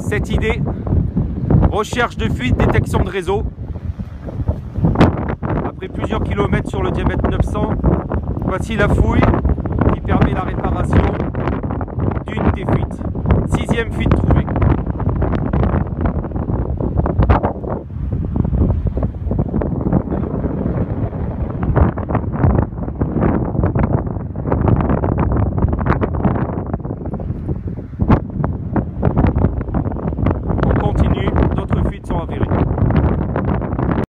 cette idée. Recherche de fuite, détection de réseau. Après plusieurs kilomètres sur le diamètre 900, voici la fouille qui permet la réparation d'une des fuites. 6e fuite trouvée.